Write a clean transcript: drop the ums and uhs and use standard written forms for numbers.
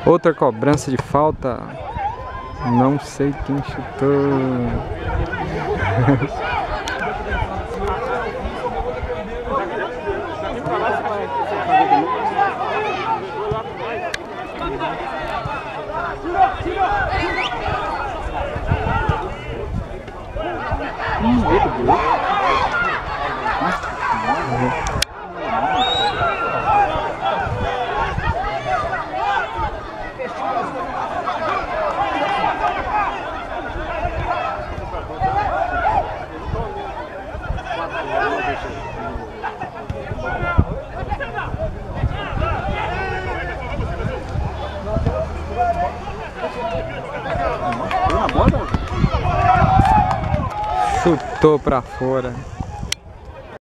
Outra cobrança de falta. Não sei quem chutou. Chutou pra fora.